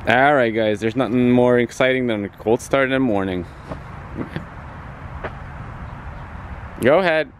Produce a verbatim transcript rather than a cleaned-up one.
Alright guys, there's nothing more exciting than a cold start in the morning. Go ahead.